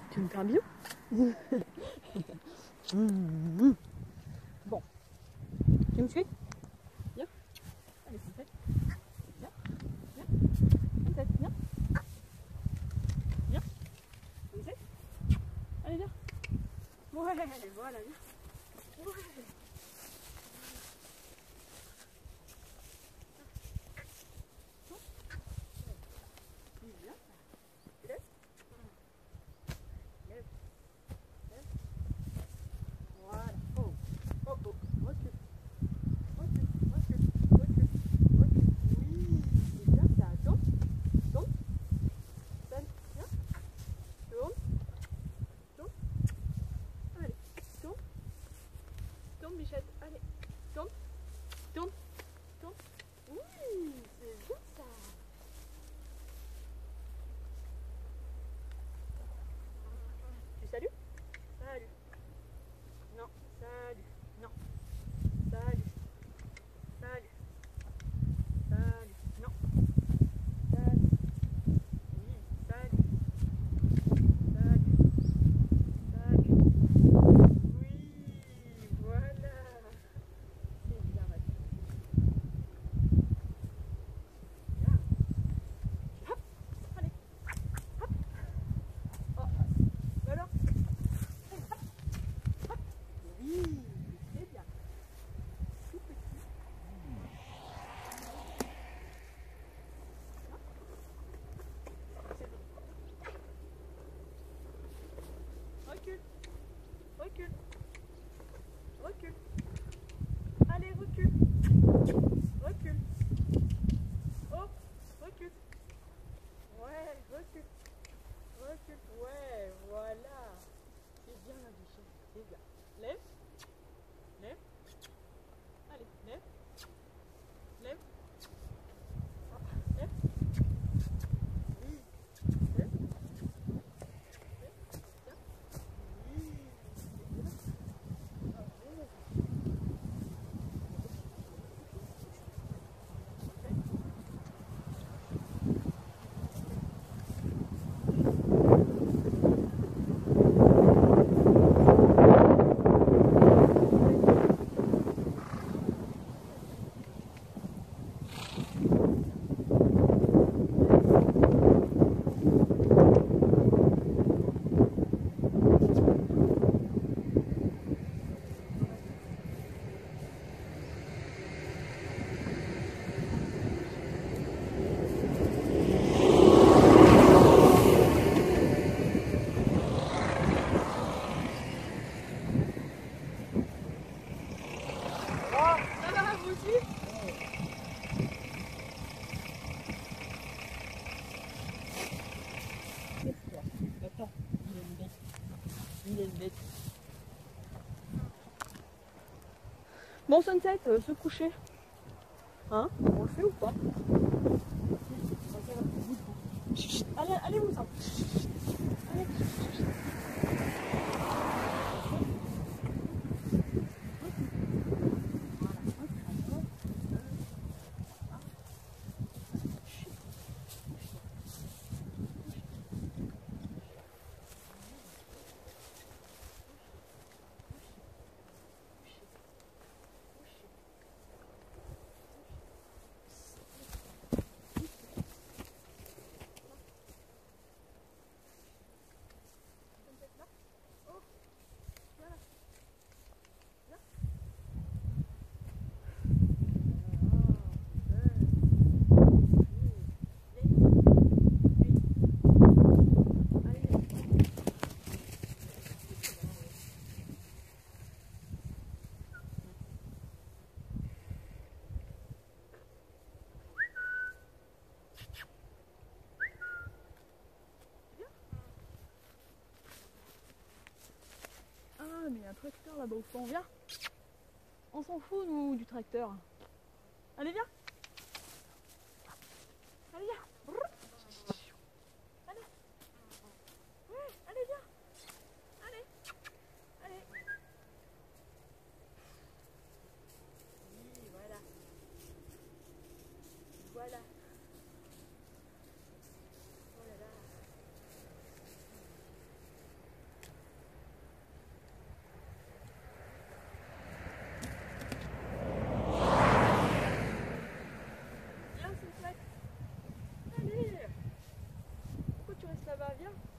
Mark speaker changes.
Speaker 1: Tu me fais un bisou? Bon, tu me suis? Viens. Allez, Suncette. Viens. Viens. Suncette, viens. Viens. Suncette. Allez, viens. Ouais, voilà, viens. Ouais. Viens. Lève. Lève. Lève. Voilà. Oh. Oh, oh. Recule. Recule. Recule. Recule. Recule. Oui. C'est bien ça. Tourne. Tourne. Tourne. Viens. Tourne. Tourne. Allez. Tourne. Tourne, Bichette. Allez. Tourne. Tourne. Tourne. Oui. C'est bien ça. Tu salues? Salut. Non. Salut. Non. Salut. Salut. Salut. Non. Salut. Oui. Salut. Salut. Salut. Oui. Voilà. C'est bien, Mathieu. Bien. Hop. Allez. Hop. Oh. Alors. Allez, hop. Hop. Oui. C'est bien. Tout petit. C'est bon. Recule. Recule. Recule. Allez, recule. Recule. Oh, recule. Ouais, recule. Recule. Ouais, voilà. C'est bien la bichette. C'est bien. Lève. Lève. Allez, lève. Lève. Ah, lève. Oui. Lève. Lève. Tiens. Oui. C'est bien. Ah, ouais. Ça va, vous aussi? Attends, il est une bête. Il est une bête. Bon, Sunset, se coucher. Hein? On le fait ou pas? Chut, allez, allez, vous ça. Allez. Ah, mais il y a un tracteur là-bas au fond, viens. On s'en fout, nous, du tracteur. Allez, viens. Allez, viens. Allez. Ouais, allez, viens. Allez. Allez. Oui, voilà. Voilà. Oh là là.
Speaker 2: va bien.